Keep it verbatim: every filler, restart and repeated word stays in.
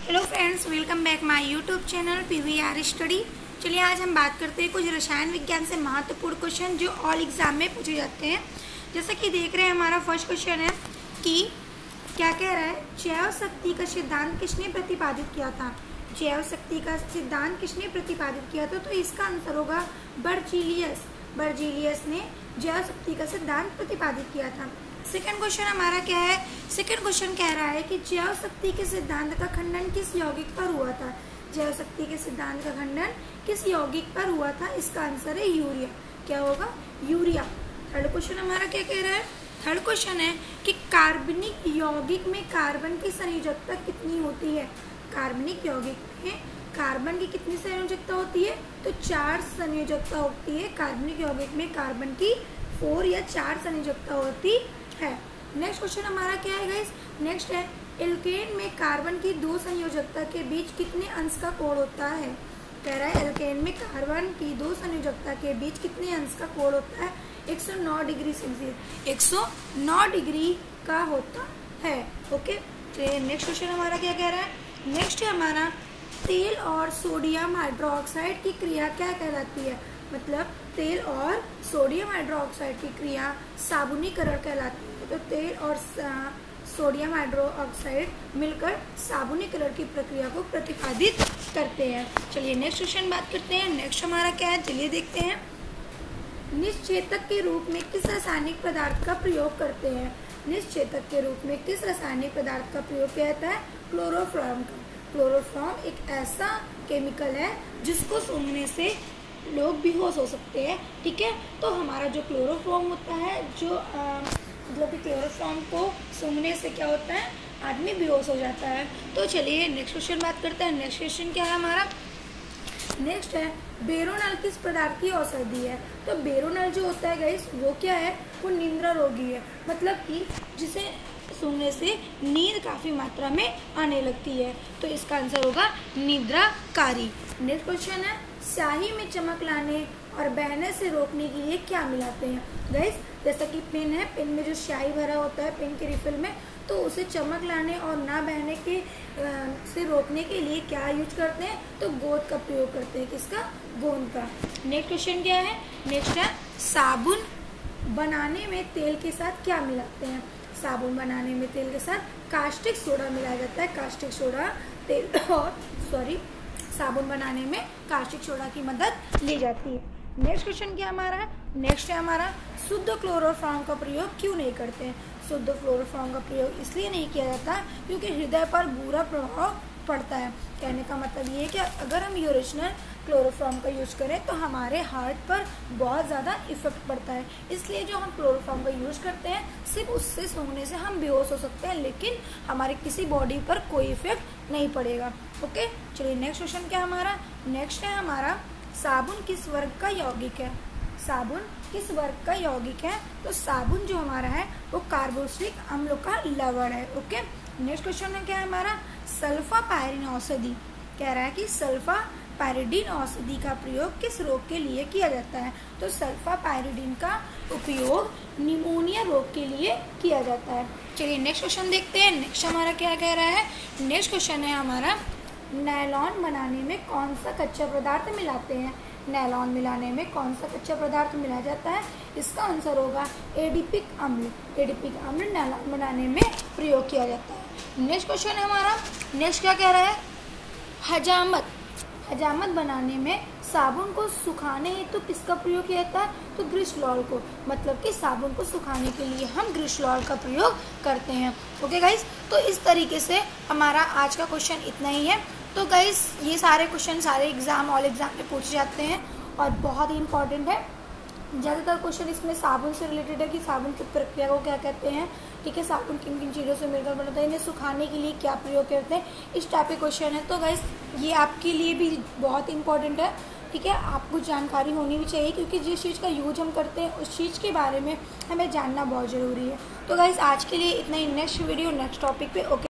Hello friends, welcome back my YouTube channel PVR study. चलिए आज हम बात करते हैं कुछ रसायन विज्ञान से महत्वपूर्ण क्वेश्चन जो ऑल एग्जाम में पूछे जाते हैं। जैसा कि देख रहे हैं, हमारा फर्स्ट क्वेश्चन है कि क्या कह रहा है, जैव शक्ति का सिद्धांत किसने प्रतिपादित किया था। जैव शक्ति का सिद्धांत किसने प्रतिपादित किया था, तो इसका आंसर होगा बर्जीलियस। बर्जीलियस ने जैव शक्ति का सिद्धांत प्रतिपादित किया था। सेकंड क्वेश्चन हमारा क्या है, सेकंड क्वेश्चन कह रहा है कि जैव शक्ति के सिद्धांत का खंडन किस यौगिक पर हुआ था। जैव शक्ति के सिद्धांत का खंडन किस यौगिक पर हुआ था, इसका आंसर है यूरिया। क्या होगा, यूरिया। थर्ड क्वेश्चन हमारा क्या कह रहा है, थर्ड क्वेश्चन है कि कार्बनिक यौगिक में कार्बन की संयोजकता कितनी होती है। कार्बनिक यौगिक में कार्बन की कितनी संयोजकता होती है, तो चार संयोजकता होती है। कार्बनिक यौगिक में कार्बन की फोर या चार संयोजकता होती है। नेक्स्ट क्वेश्चन हमारा क्या है गाइस, नेक्स्ट है एल्केन में कार्बन की दो संयोजकता के बीच कितने अंश का कोण होता है। कह रहा है एल्केन में कार्बन की दो संयोजकता के बीच कितने अंश का कोण होता है, एक सौ नौ डिग्री सेल्सियस, एक सौ नौ डिग्री का होता है। ओके, तो नेक्स्ट क्वेश्चन हमारा क्या कह रहा है, नेक्स्ट है हमारा तेल और सोडियम हाइड्रोक्साइड की क्रिया क्या कहलाती है। मतलब तेल और सोडियम हाइड्रोक्साइड की क्रिया साबुनीकरण कहलाती है। तो तेल और सोडियम हाइड्रोक्साइड मिलकर साबुनीकरण की प्रक्रिया को प्रतिपादित करते हैं। चलिए नेक्स्ट क्वेश्चन बात करते हैं। नेक्स्ट हमारा क्या है, चलिए देखते हैं। निश्चेतक के रूप में किस रासायनिक पदार्थ का प्रयोग करते हैं। निश्चेतक के रूप में किस रासायनिक पदार्थ का प्रयोग किया जाता है, क्लोरोफॉर्म का। क्लोरोफॉर्म एक ऐसा केमिकल है जिसको सूंघने से लोग बेहोश हो सकते हैं। ठीक है, तो हमारा जो क्लोरोफॉर्म होता है, जो आ, मतलब कि क्लोरोफॉर्म को सूंघने से क्या होता है, आदमी बेहोश हो जाता है। तो चलिए नेक्स्ट क्वेश्चन बात करते हैं। नेक्स्ट क्वेश्चन क्या है हमारा, नेक्स्ट है बेरोनल किस प्रकार की औषधि है। तो बेरोनल जो होता है गाइस, वो क्या है, वो निद्रा रोगी है। मतलब कि जिसे सूंघने से नींद काफी मात्रा में आने लगती है, तो इसका आंसर होगा निद्राकारी। नेक्स्ट क्वेश्चन है स्याही में चमक लाने और बहने से रोकने के लिए क्या मिलाते हैं। गाइस जैसा कि पेन है, पेन में जो स्याही भरा होता है पेन के रिफिल में, तो उसे चमक लाने और ना बहने के आ, से रोकने के लिए क्या यूज करते हैं, तो गोंद का प्रयोग करते हैं। किसका, गोंद का। नेक्स्ट क्वेश्चन क्या है, नेक्स्ट है साबुन बनाने में तेल के साथ क्या मिलाते हैं। साबुन बनाने में तेल के साथ कास्टिक सोडा मिलाया जाता है। कास्टिक सोडा तेल और सॉरी साबुन बनाने में कास्टिक सोडा की मदद ली जाती है। नेक्स्ट क्वेश्चन क्या हमारा है, नेक्स्ट है हमारा शुद्ध क्लोरोफॉर्म का प्रयोग क्यों नहीं करते हैं। शुद्ध क्लोरोफॉर्म का प्रयोग इसलिए नहीं किया जाता क्योंकि हृदय पर बुरा प्रभाव पड़ता है। कहने का मतलब ये है कि अगर हम ओरिजिनल क्लोरोफॉर्म का यूज करें तो हमारे हार्ट पर बहुत ज़्यादा इफेक्ट पड़ता है। इसलिए जो हम क्लोरोफॉर्म का यूज करते हैं, सिर्फ उससे सूंघने से हम बेहोश हो सकते हैं, लेकिन हमारे किसी बॉडी पर कोई इफेक्ट नहीं पड़ेगा। ओके, चलिए नेक्स्ट क्वेश्चन क्या हमारा, नेक्स्ट है हमारा साबुन किस वर्ग का यौगिक है। साबुन किस वर्ग का यौगिक है, तो साबुन जो हमारा है वो कार्बोक्सिलिक अम्ल का लवण है। ओके, नेक्स्ट क्वेश्चन है क्या है हमारा, सल्फा पायरिन औषधि। कह रहा है कि सल्फा पायरिडीन औषधि का प्रयोग किस रोग के लिए किया जाता है। तो सल्फा पायरिडीन का उपयोग निमोनिया रोग के लिए किया जाता है। चलिए नेक्स्ट क्वेश्चन देखते हैं। नेक्स्ट हमारा क्या कह रहा है, नेक्स्ट क्वेश्चन है हमारा नायलॉन बनाने में कौन सा कच्चा पदार्थ मिलाते हैं। नायलॉन मिलाने में कौन सा कच्चा पदार्थ मिलाया जाता है, इसका आंसर होगा एडिपिक अम्ल। एडिपिक अम्ल नायलॉन बनाने में प्रयोग किया जाता है। नेक्स्ट क्वेश्चन है हमारा, नेक्स्ट क्या कह रहा है, हजामत। हजामत बनाने में साबुन को सुखाने हेतु तो किसका प्रयोग किया जाता है, तो ग्लिसरॉल को। मतलब कि साबुन को सुखाने के लिए हम ग्लिसरॉल का प्रयोग करते हैं। ओके गाइस, तो इस तरीके से हमारा आज का क्वेश्चन इतना ही है। तो गाइस ये सारे क्वेश्चन सारे एग्जाम ऑल एग्जाम में पूछे जाते हैं और बहुत ही इंपॉर्टेंट है। ज़्यादातर क्वेश्चन इसमें साबुन से रिलेटेड है कि साबुन की प्रक्रिया को क्या कहते हैं। ठीक है, साबुन किन किन चीज़ों से मिलकर बनता है, इन्हें सुखाने के लिए क्या प्रयोग करते हैं, इस टाइप के क्वेश्चन है। तो गाइस ये आपके लिए भी बहुत इंपॉर्टेंट है। ठीक है, आपको जानकारी होनी भी चाहिए क्योंकि जिस चीज़ का यूज हम करते हैं उस चीज़ के बारे में हमें जानना बहुत ज़रूरी है। तो गाइस आज के लिए इतना ही। नेक्स्ट वीडियो नेक्स्ट टॉपिक पे। ओके।